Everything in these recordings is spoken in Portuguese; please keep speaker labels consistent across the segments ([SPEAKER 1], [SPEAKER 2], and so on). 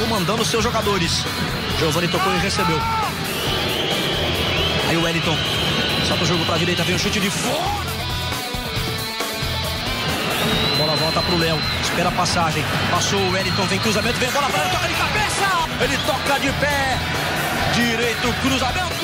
[SPEAKER 1] comandando os seus jogadores. Giovani tocou e recebeu. Aí o Wellington solta o jogo para a direita, vem o chute de fora. A bola volta para o Léo, espera a passagem. Passou o Wellington, vem cruzamento, vem a bola para ele, toca de cabeça. Ele toca de pé, direito, cruzamento.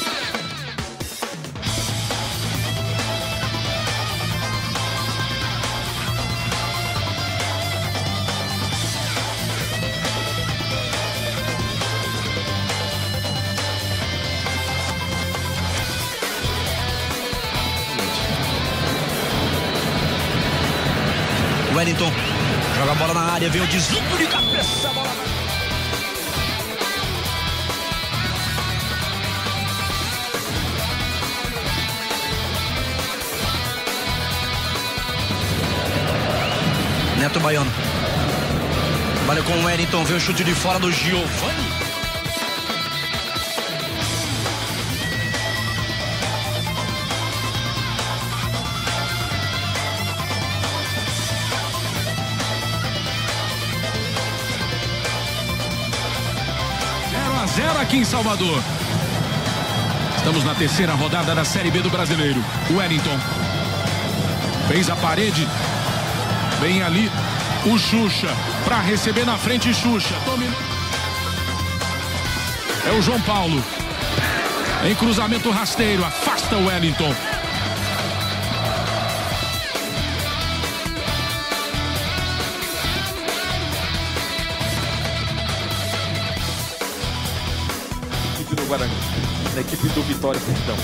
[SPEAKER 1] Wellington joga a bola na área, vem o desvio de cabeça, a bola Neto Baiano. Trabalha com o Wellington, vem o chute de fora do Giovani.
[SPEAKER 2] Zero aqui em Salvador. Estamos na terceira rodada da Série B do Brasileiro. O Wellington fez a parede. Vem ali o Xuxa para receber na frente. Xuxa dominou. É o João Paulo em cruzamento rasteiro, afasta o Wellington.
[SPEAKER 3] Do Guarani, da equipe do Vitória, perdão.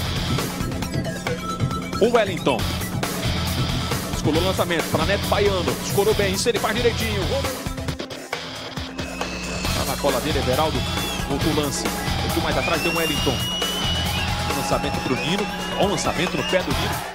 [SPEAKER 3] O Wellington escolou o lançamento para Neto Baiano, escorou bem, isso ele faz direitinho. Tá na cola dele, Everaldo, voltou o lance, um pouco mais atrás tem o Wellington. Lançamento pro Nino, ó, o lançamento no pé do Nino.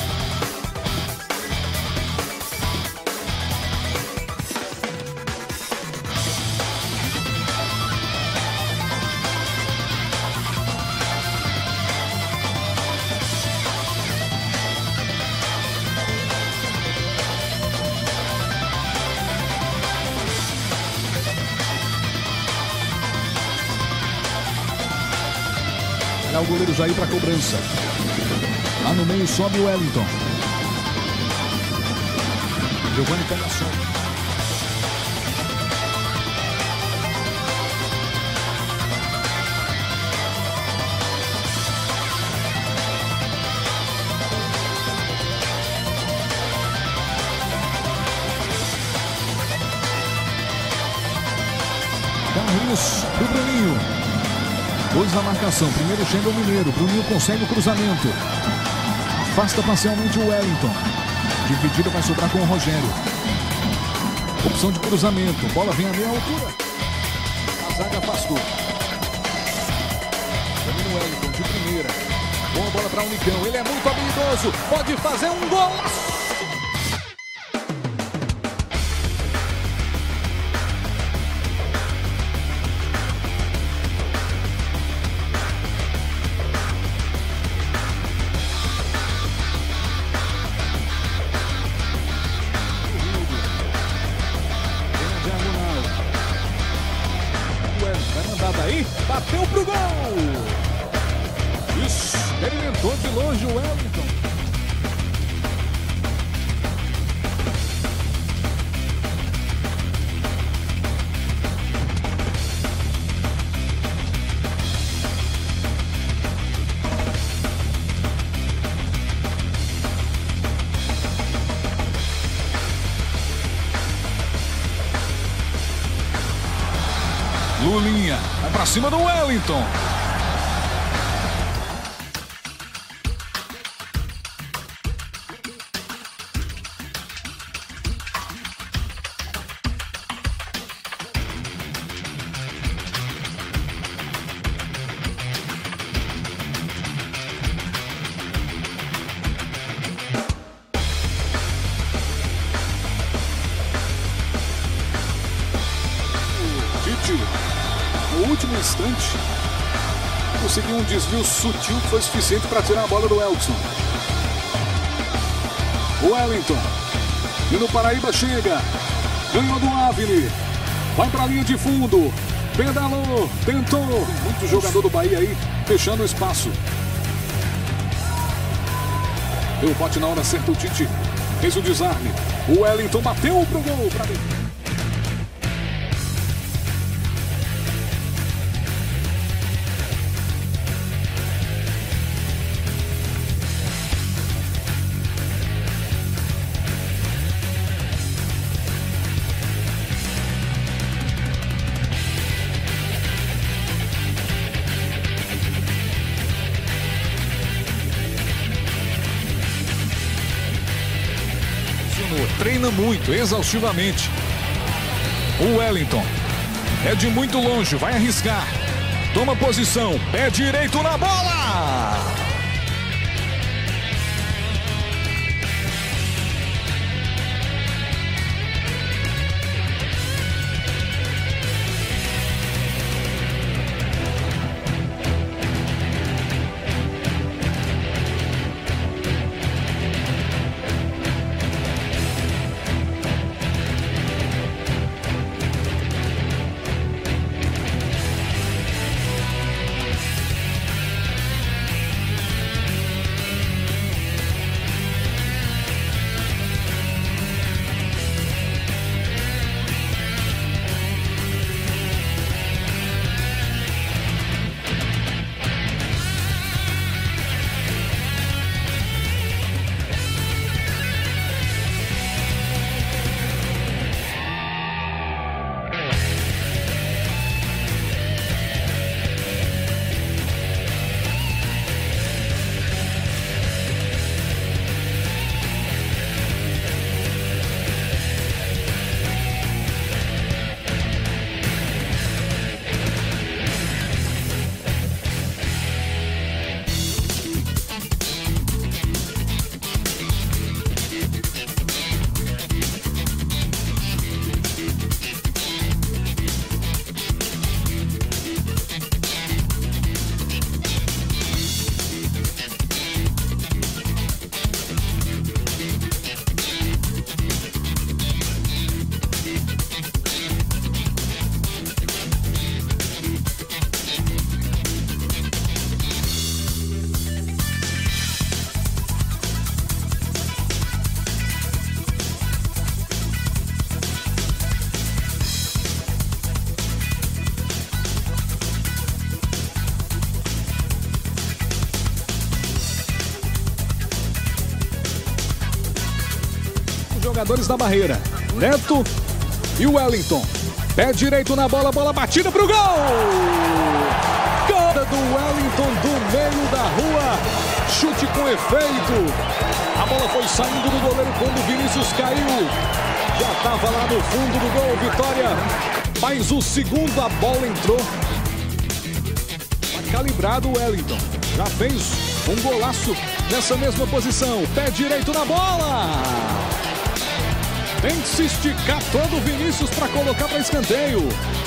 [SPEAKER 4] O goleiro Jair para cobrança. Lá no meio sobe o Wellington. Giovani pega a sobra. Carlos pro Bruninho. Dois na marcação, primeiro chega o Mineiro, Bruninho consegue o cruzamento, afasta parcialmente o Wellington, dividido vai sobrar com o Rogério, opção de cruzamento, bola vem a meia altura, a zaga afastou, domina o Wellington de primeira, boa bola para o Nicão, ele é muito habilidoso, pode fazer um golaço! Aí, bateu pro gol! Experimentou de longe o Wellington. Lulinha, vai pra cima do Wellington. No último instante, conseguiu um desvio sutil que foi suficiente para tirar a bola do Elkson. O Wellington, e no Paraíba chega, ganhou do Avni, Vai para a linha de fundo. Pedalou, tentou. Muito jogador do Bahia aí, fechando o espaço. Deu o bote na hora certa, o Tite fez o desarme. O Wellington bateu pro gol. Pra dentro. Treina muito, exaustivamente. O Wellington é de muito longe, vai arriscar. Toma posição, pé direito na bola! Jogadores da barreira, Neto e o Wellington. Pé direito na bola, bola batida pro gol! Gol do Wellington do meio da rua. Chute com efeito. A bola foi saindo do goleiro quando o Vinícius caiu. Já estava lá no fundo do gol, Vitória. Mas o segundo, a bola entrou. Tá calibrado o Wellington. Já fez um golaço nessa mesma posição. Pé direito na bola. Tem que se esticar todo o Vinícius para colocar para escanteio.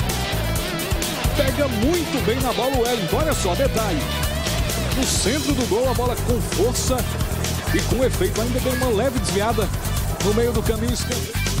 [SPEAKER 4] Pega muito bem na bola o Wellington. Olha só, detalhe. No centro do gol, a bola com força e com efeito. Ainda deu uma leve desviada no meio do caminho. Escanteio.